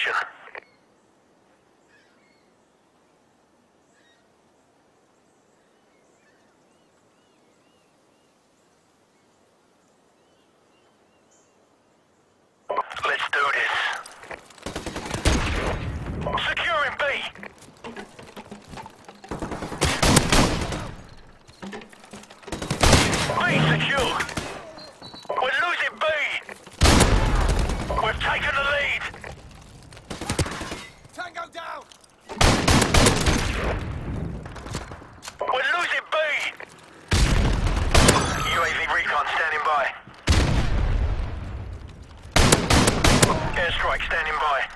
position. Let's do this. Securing B. B secure. We're losing B. We've taken the lead. Tango down! We're losing B. UAV recon standing by. Airstrike standing by.